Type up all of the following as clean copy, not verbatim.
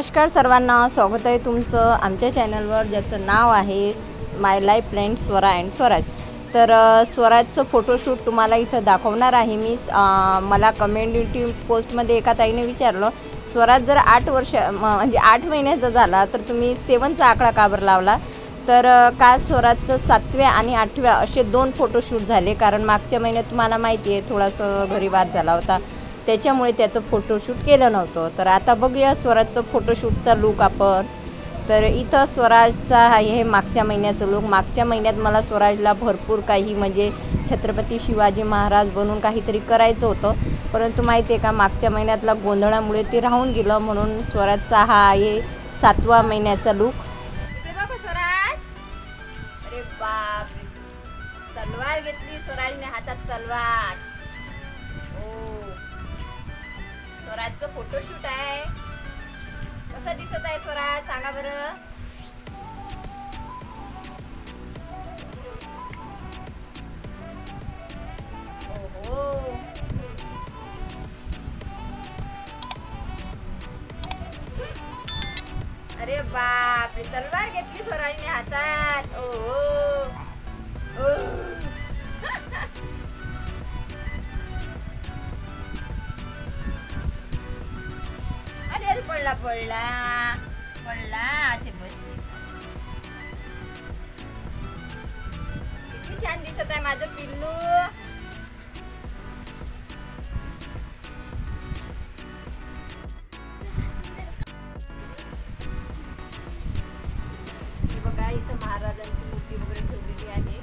नमस्कार सर्वांना, स्वागत आहे तुमचं आमच्या चॅनलवर ज्याचं नाव आहे my life friend Swara and Swaraj. तर स्वराजचं फोटोशूट तुम्हाला इथं दाखवणार आहे मी। मला कम्युनिटी पोस्टमध्ये एका ताईने विचारलं, स्वराज जर 8 वर्ष म्हणजे 8 महिन्याचा झाला तर तुम्ही 7चा आकडा का बरं लावला? तर काल स्वराजचं 7व्या आणि 8व्या असे 2 फोटोशूट झाले, कारण मागच्या महिन्यात तुम्हाला माहिती आहे थोडासा घरी वाद झाला होता, त्याच्यामुळे त्याचं फोटोशूट केलं नव्हतं। तर आता बघूया स्वराजचं फोटोशूटचा लूक आपण। तर इथं स्वराजचा हे मागच्या महिन्याचं लूक। मागच्या महिन्यात मला स्वराजला भरपूर काही म्हणजे छत्रपती शिवाजी महाराज बनून काहीतरी करायचं होतं, परंतु माहिती आहे का मागच्या महिन्यातला गोंधळामुळे ते राहून गेलं, म्हणून स्वराजचा हा आहे 7व्या महिन्याचा लूक। स्वराज, अरे बाप, तलवार घेतली स्वराजने हातात, तलवार। स्वराजचं फोटोशूट आहे, कसं दिसत आहे स्वराज सांगा बरं? ओहो, अरे बाप रे, तलवार घेतली स्वराजने हातात। ओहो, अरे पडला पडला पडला, असे बसशे। किती छान दिसत आहे माझं पिल्लू। बघा इथं महाराजांची मूर्ती वगैरे ठेवलेली आहे।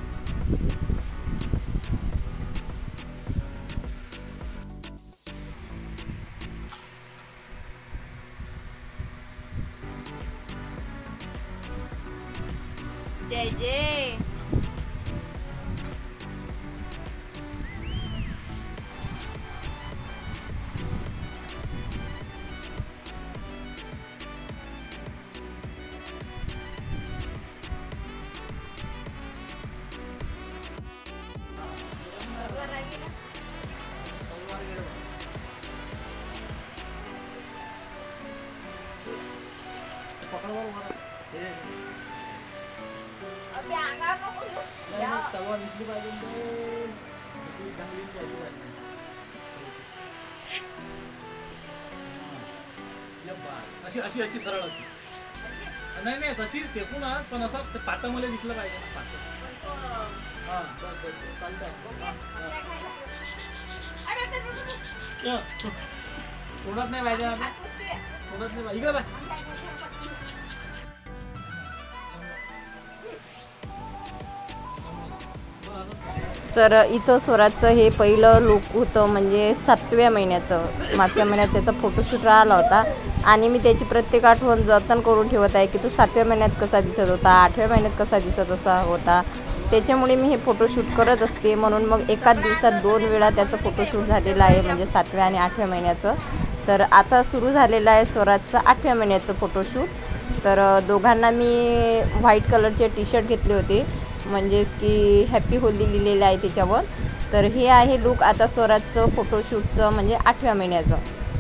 जय जय। अशी अशी सरळ अशी नाही नाही तशीच फेकू ना, पण असं पातामध्ये दिसलं पाहिजे ना पात। हां तोडत नाही पाहिजे, तोडत नाही पाहिजे। इकडे तर इथं स्वराजचं हे पहिलं लूक होतं, म्हणजे 7व्या महिन्याचं। मागच्या महिन्यात त्याचा फोटोशूट राहिला होता आणि मी त्याची प्रत्येक आठवण जतन करून ठेवत आहे की तो 7व्या महिन्यात कसा दिसत होता, 8व्या महिन्यात कसा दिसत असा होता, त्याच्यामुळे मी हे फोटोशूट करत असते। म्हणून मग एकाच दिवसात 2 वेळा त्याचं फोटोशूट झालेलं आहे, म्हणजे 7व्या आणि 8व्या महिन्याचं। तर आता सुरू झालेलं आहे स्वराजचं 8व्या महिन्याचं फोटोशूट। तर दोघांना मी व्हाईट कलरचे टी-शर्ट घेतले होते, म्हणजेच की हॅपी होली लिहिलेलं आहे त्याच्यावर। तर हे आहे लूक आता स्वराजचं फोटोशूटचं, म्हणजे 8व्या महिन्याचं।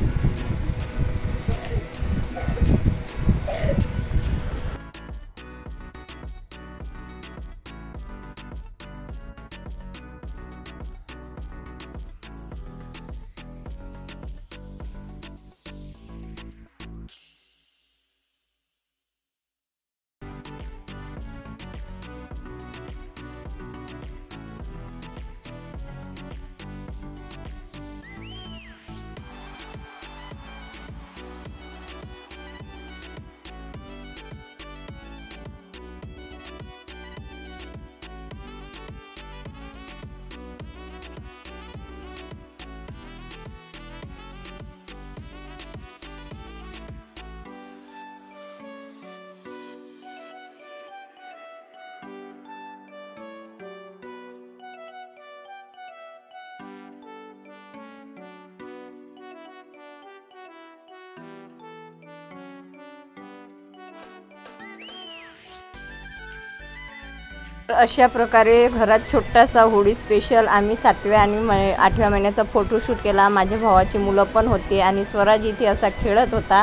अशा प्रकारे घरात छोटासा होळी स्पेशल आम्ही 7व्या आणि 8व्या महिन्याचा फोटोशूट केला। माझ्या भावाची मुलं पण होते आणि स्वराज इथे असा खेळत होता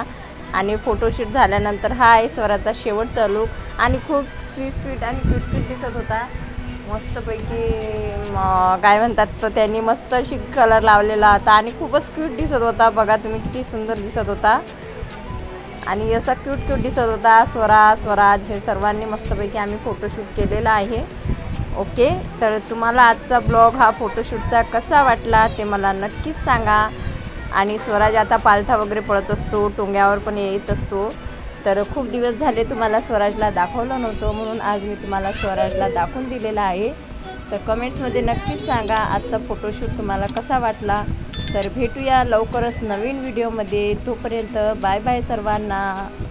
आणि फोटोशूट झाल्यानंतर हा आहे स्वराचा शेवटचा लूक. आणि खूप स्वीट आणि क्यूट दिसत होता मस्तपैकी. काय म्हणतात तर त्यांनी मस्त अशी कलर लावलेला होता आणि खूपच क्यूट दिसत होता. बघा तुम्ही किती सुंदर दिसत होता आणि असा क्यूट दिसत होता. स्वराज हे सर्वांनी मस्तपैकी आम्ही फोटोशूट केलेला आहे. ओके, तर तुम्हाला आजचा ब्लॉग हा फोटोशूटचा कसा वाटला ते मला नक्कीच सांगा. आणि स्वराज आता पालथा वगैरे पळत असतो, टोंग्यावर पण येत असतो. तर खूप दिवस झाले तुम्हाला स्वराजला दाखवलं नव्हतं, म्हणून आज मी तुम्हाला स्वराजला दाखवून दिलेला आहे. तर कमेंट्समध्ये नक्कीच सांगा आजचा फोटोशूट तुम्हाला कसा वाटला. तर भेटूया लवकरच नवीन व्हिडिओमध्ये. तोपर्यंत बाय बाय सर्वांना.